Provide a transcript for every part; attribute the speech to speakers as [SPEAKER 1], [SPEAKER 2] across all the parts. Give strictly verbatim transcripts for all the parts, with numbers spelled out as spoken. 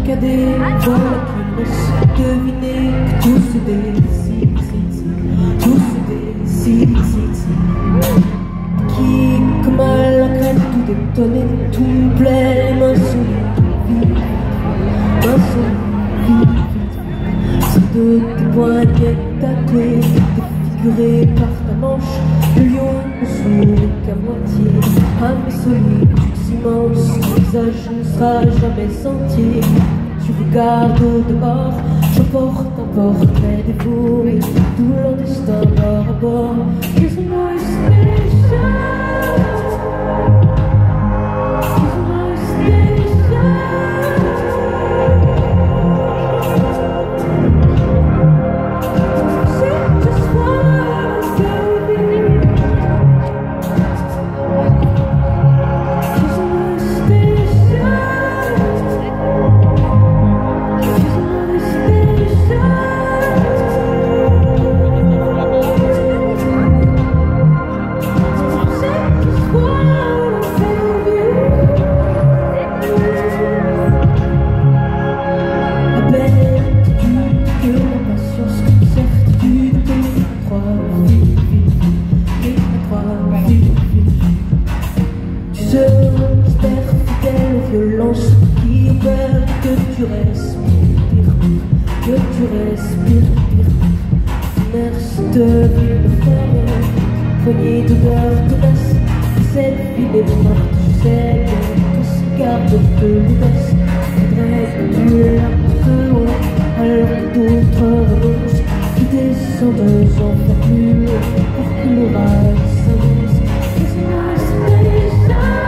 [SPEAKER 1] cadet, voilà qui laisse deviner que tout se décide, tout se décide, qui, comme à la crête, tout détonné, tout me plaît, les mains sur les vies, mains sur les vies. C'est de tes poignets tatoués, défigurés par ta manche, le lion ne sourit qu'à moitié, à mes solitudes immenses, ton visage ne sera jamais sentier. Tu regardes au dehors, je porte un portrait dévoué, tout leur destin bord à bord. Is my station, is my station. C'est just one baby. Is my station. Violence qui opère que tu respires, que tu respires, Nurse de ville ferme, poignée d'odeur tenace, cette ville est morte, je sais bien qu'on se garde de l'audace, faudrait que tu la haut, alors d'autres renoncent, qui descendent en faire plus pour que l'orage s'annonce. It's my station.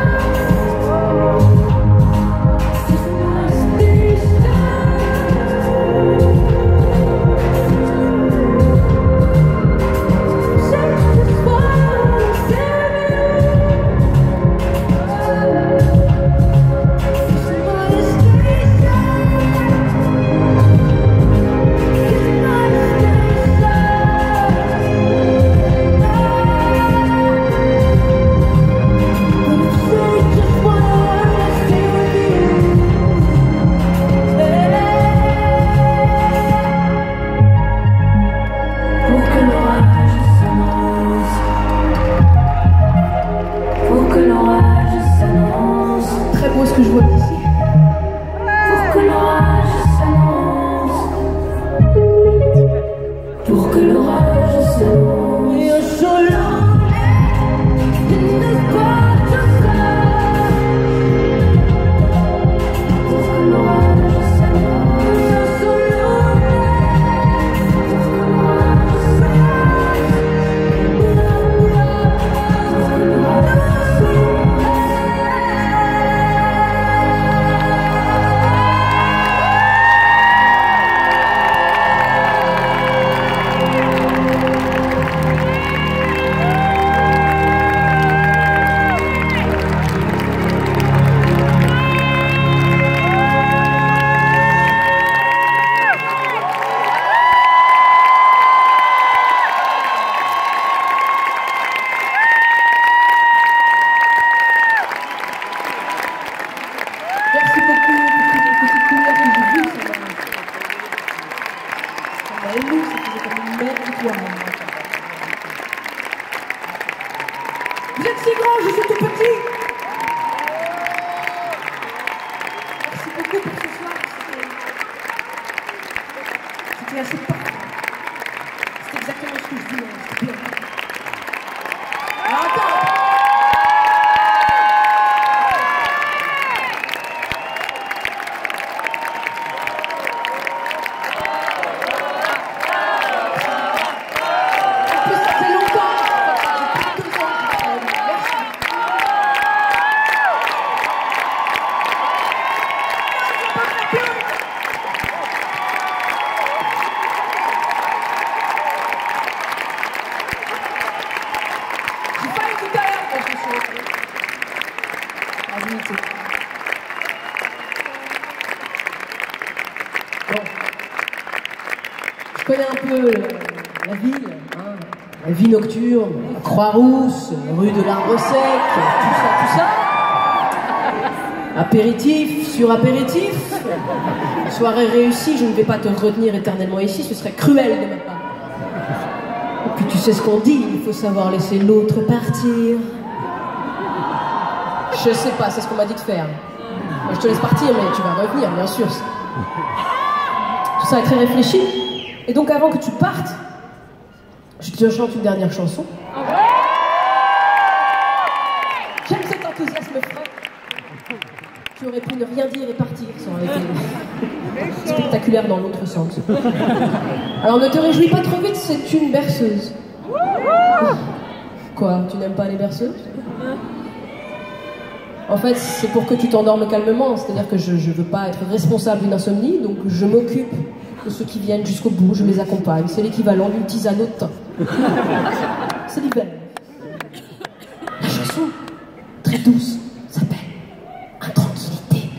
[SPEAKER 1] Ce que je vois d'ici. Pour que l'orage s'annonce, pour que l'orage s'annonce. Et un solo, il n'est pas tout ça. Pour que l'orage s'annonce, un solo, pour que l'orage s'annonce, pour que l'orage s'annonce. Merci beaucoup pour toutes les petites lumières que j'ai vues, ça m'a ému, c'était comme une mère étoile. Vous êtes si grand, je suis tout petit. Merci beaucoup pour ce soir, c'était assez parfait. C'était exactement ce que je voulais, c'était bien. Alors attends. Bon. Je connais un peu la ville, hein, la vie nocturne, la Croix-Rousse, rue de l'Arbre Sec, tout ça, tout ça. Apéritif sur apéritif. Soirée réussie, je ne vais pas te retenir éternellement ici, ce serait cruel de ma part. Et puis tu sais ce qu'on dit, il faut savoir laisser l'autre partir. Je sais pas, c'est ce qu'on m'a dit de faire. Moi, je te laisse partir, mais tu vas revenir, bien sûr. Tout ça est très réfléchi. Et donc avant que tu partes, je te chante une dernière chanson. J'aime cet enthousiasme frais. Tu aurais pu ne rien dire et partir, ça aurait été spectaculaire dans l'autre sens. Alors ne te réjouis pas trop vite, c'est une berceuse. Quoi, tu n'aimes pas les berceuses? En fait, c'est pour que tu t'endormes calmement, c'est-à-dire que je ne veux pas être responsable d'une insomnie, donc je m'occupe de ceux qui viennent jusqu'au bout, je les accompagne. C'est l'équivalent d'une tisane au thym. C'est l'hiver. La chanson, très douce, s'appelle Intranquillité.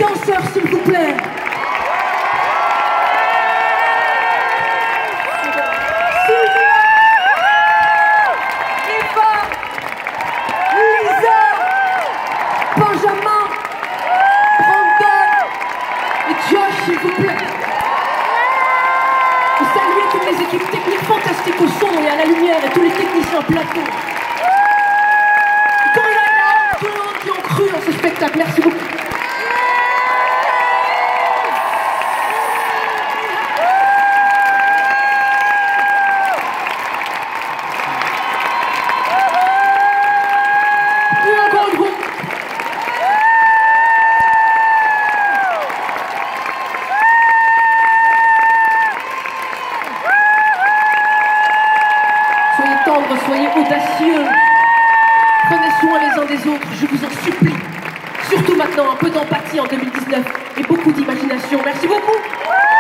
[SPEAKER 1] danseurs, s'il vous plaît. Sylvia, Eva, Lisa, Benjamin, Brandon et Josh, s'il vous plaît. Et saluer toutes les équipes techniques fantastiques au son et à la lumière et tous les techniciens plateau. Quand il y a tout le monde qui ont cru dans ce spectacle, merci beaucoup. Soyez tendres, soyez audacieux. Prenez soin les uns des autres, je vous en supplie. Surtout maintenant, un peu d'empathie en deux mille dix-neuf et beaucoup d'imagination. Merci beaucoup.